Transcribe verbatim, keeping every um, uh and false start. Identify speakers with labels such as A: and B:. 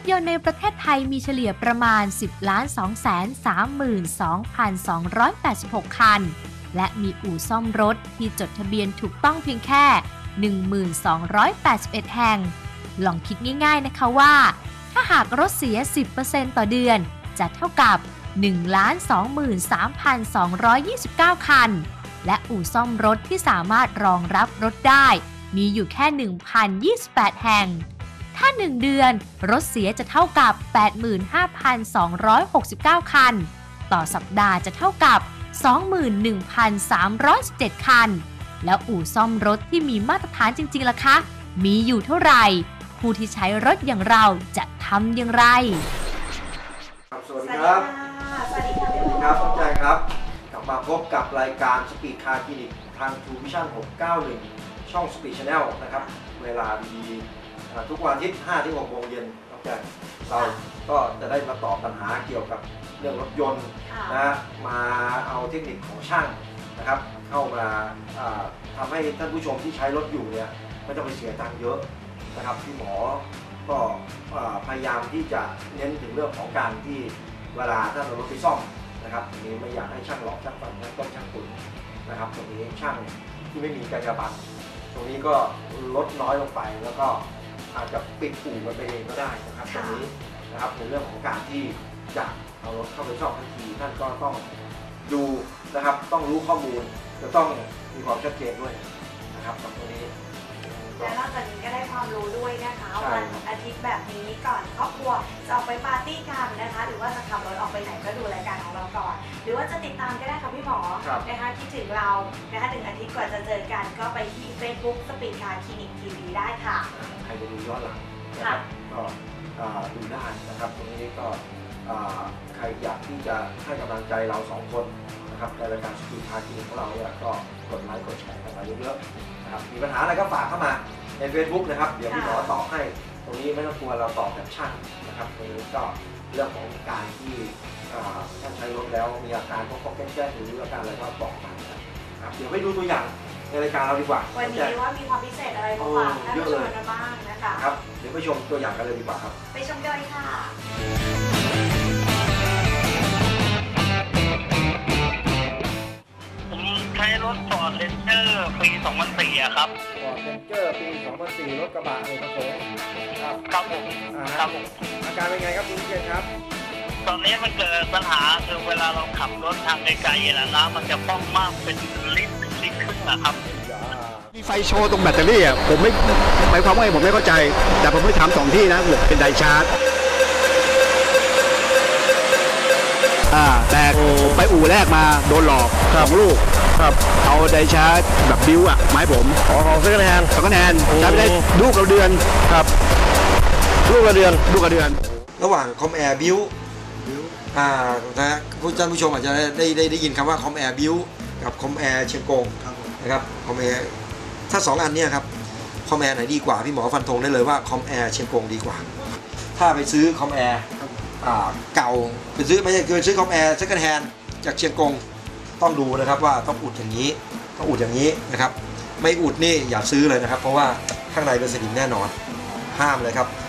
A: ยนต์ในประเทศไทยมีเฉลี่ยประมาณ สิบล้านสองแสนสามหมื่นสองพันสองร้อยแปดสิบหก คันและมีอู่ซ่อมรถที่จดทะเบียนถูกต้องเพียงแค่ หนึ่งพันสองร้อยแปดสิบเอ็ด แห่งลองคิดง่ายๆนะคะว่าถ้าหากรถเสีย สิบเปอร์เซ็นต์ ต่อเดือนจะเท่ากับ หนึ่งล้านสองหมื่นสามพันสองร้อยยี่สิบเก้า คันและอู่ซ่อมรถที่สามารถรองรับรถได้มีอยู่แค่ หนึ่งพันยี่สิบแปด แห่งถ้าหนึ่งเดือนรถเสียจะเท่ากับ แปดหมื่นห้าพันสองร้อยหกสิบเก้า คันต่อสัปดาห์จะเท่ากับ สองหมื่นหนึ่งพันสามร้อยสิบเจ็ด คันแล้วอู่ซ่อมรถที่มีมาตรฐานจริงๆล่ะคะมีอยู่เท่าไหร่ผู้ที่ใช้รถอย่างเราจะทำอย่างไร
B: สวัสดีครับ
C: สวัสดีค่ะพี่หมอ
B: ครับสนใจครับกลับมาพบกับรายการ Speed Car Clinic ทาง True Vision หกเก้าหนึ่งช่อง Speed Channel นะครับเวลาดีทุกวันอาทิตย์ ห้าถึงหก โมงเย็นครับอาจารย์เราก็จะได้มาตอบปัญหาเกี่ยวกับเรื่องรถยนต์นะมาเอาเทคนิคของช่างนะครับเข้ามาทำให้ท่านผู้ชมที่ใช้รถอยู่เนี่ยไม่ต้องไปเสียตังค์เยอะนะครับพี่หมอก็พยายามที่จะเน้นถึงเรื่องของการที่เวลาถ้าเรารถไปซ่อมนะครับตรงนี้ไม่อยากให้ช่างหลอกช่างฟันช่างต้มช่างตุนนะครับตรงนี้ช่างที่ไม่มีกายบัตรตรงนี้ก็ลดน้อยลงไปแล้วก็อาจจะปิดอู่มันไปเองก็ได้นะครับตรงนี้นะครับในเรื่องของการที่จะเอารถเข้าไปซ่อมทันทีท่านก็ต้องดูนะครับต้องรู้ข้อมูลจะต้องมีความชัดเจนด้วยนะครับตรงนี้
C: และนอกจากนี้ก็ได้ความรู้ด้วยนะคะวันอาทิตย์แบบนี้ก่อนครอบครัวจะออกไปปาร์ตี้กันนะคะหรือว่าจะขับรถออกไปไหนก็ดูรายการของเราก่อนหรือว่าจะติดตามก็ได้ค่ะพี่หมอนะคะคิดถึงเรานะคะหนึ่งอาทิตย์กว่าจะเจอกันก็ไปที่ Facebook Speed Car Clinic ที วี ได้ค่ะ
B: ใครจะดูย้อนหลังนะครับก็ดูได้นะครับตรงนี้ก็ใครอยากที่จะให้กำลังใจเราสองคนนะครับในรายการ Speed Car Clinic ของเราเนี่ยก็กดไลค์กดแชร์กันมาเยอะๆนะครับมีปัญหาอะไรก็ฝากเข้ามาใน Facebook นะครับเดี๋ยวพี่หมอตอบให้ตรงนี้ไม่ต้องกลัวเราตอบแบบช่างนะครับตรงนี้ก็เรื่องของการที่ท่านใช้รถแล้วมีอาการพวกแก้ๆหรืออาการอะไรก็บอกมาครับเดี๋ยวไปดูตัวอย่างในรายการเราดีกว่า
C: วันนี้ว่ามีความพิเศษอะไรมาฝากท่านผู้ชมกันบ้างนะคะ
B: ครับเดี๋ยวไปชมตัวอย่างกันเลยดีกว่าครับ
C: ไปชมกันเลยค่ะ
D: ใช้รถ Ford Ranger ปี สองพันสี่ อะครับ
B: Ford Ranger ปี สองพันสี่ รถกระบะเลยครับผม
D: ครับครับผมครับผม
B: อาการเป็นไงครับคุณเจนครับ
D: ตอนนี้มันเกิดปัญหาคือเวลาเราขับรถทางไกลๆนะน้ำมันจะป้องมากเป็นลิตรลิตรครึ่งนะครับ
E: มีไฟโชว์ตรงแบตเตอรี่อ่ะผมไม่หมายความว่าผมไม่เข้าใจแต่ผมไปถามสองที่นะเป็นไดชาร์จอ่าแต่ไปอู่แรกมาโดนหลอกสองลูกครับเอาไดชาร์จแบบบิ้วอ่ะไม้ผม
F: ขอของซื้อคะแนน
E: สองคะแนนใช้ไปได้ลูกละเดือน
F: ครับลูกละเดือน
E: ลูกละเดือน
B: ระหว่างคอมแอร์บิ้วอ่านะผู้ท่านผู้ชมอาจจะได้ได้ได้ยินคำว่าคอมแอร์บิ้วกับคอมแอร์เชียงกงนะครับคอมแอร์ถ้าสองอันนี้ครับคอมแอร์ไหนดีกว่าพี่หมอฟันธงได้เลยว่าคอมแอร์เชียงกงดีกว่าถ้าไปซื้อคอมแอร์เก่าไปซื้อไม่ใช่คือซื้อคอมแอร์เซ็กแฮนด์จากเชียงกงต้องดูนะครับว่าต้องอุดอย่างนี้ต้องอุดอย่างนี้นะครับไม่อุดนี่อย่าซื้อเลยนะครับเพราะว่าข้างในเป็นสนิมแน่นอนห้ามเลยครับ